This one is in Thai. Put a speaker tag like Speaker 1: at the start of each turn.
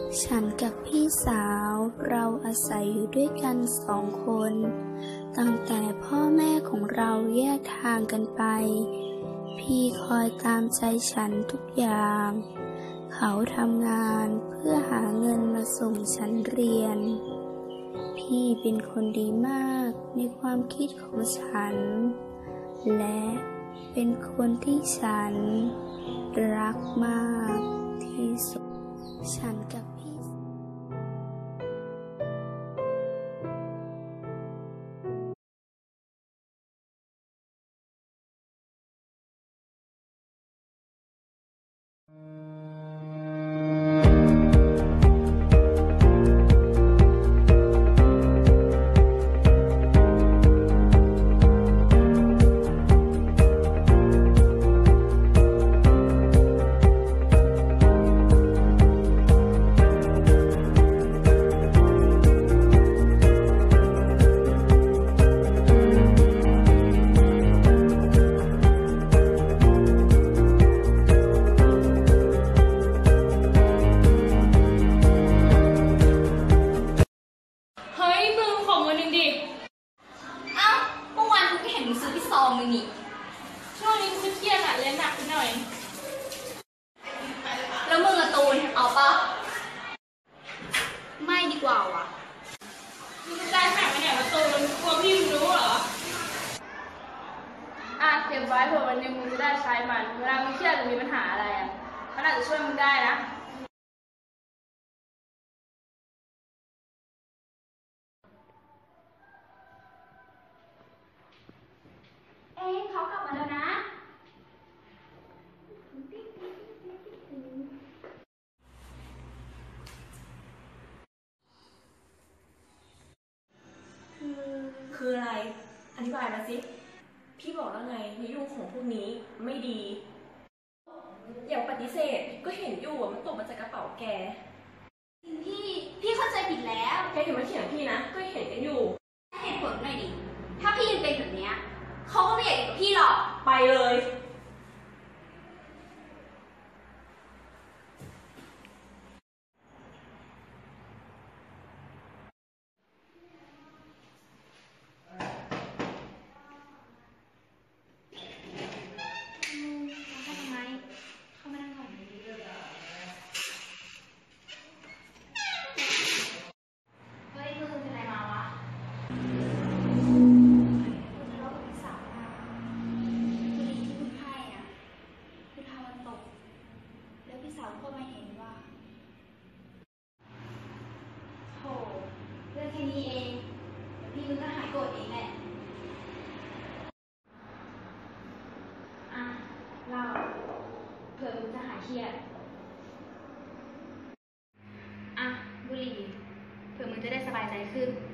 Speaker 1: ฉันกับพี่สาวเราอาศัยอยู่ด้วยกัน2 คนตั้งแต่พ่อแม่ของเราแยกทางกันไปพี่คอยตามใจฉันทุกอย่างเขาทำงานเพื่อหาเงินมาส่งฉันเรียนพี่เป็นคนดีมากในความคิดของฉันและเป็นคนที่ฉันรักมากที่สุดฉันกับพี่
Speaker 2: ช่วงนี้มันเครียดอะเรียนหนักไปหน่อย
Speaker 3: แล้วมึงอะตูนเอาปะ
Speaker 1: ไม่ดีกว่าว่ะ
Speaker 2: มึงจะได้แข่งไปไหนวะตูนกลัวพี่มึงรู้เหรอเก็บไว้เผื่อวันนึงมึงจะได้ใช้มันเวลามึงเครียดหรือมีปัญหาอะไรอะมันอาจจะช่วยมึงได้นะ
Speaker 3: เขากลับมาแล้วนะ
Speaker 4: คืออะไรอธิบายมาสิพี่บอกแล้วไงอย่ายุ่งของพวกนี้ไม่ดีอย่างปฏิเสธก็เห็นอยู่มันตกมาจากกระเป๋าแก
Speaker 3: พี่เข้าใจผิดแล้ว
Speaker 4: แกอย่ามาเถียงพี่นะก็เห็นกันอยู่
Speaker 3: เหตุผลหน่อยดิถ้าพี่ยังเป็นแบบนี้เขาก็ไม่อยากอยู่กับพี่หรอก
Speaker 4: ไปเลย
Speaker 3: ก็ไม่เห็นว่าโหเรื่องแค่นี้เองพี่มึงก็หายโกรธเองแหละเราเผื่อมึงจะหายเครียดบุหรี่เผื่อมึงจะได้สบายใจขึ้น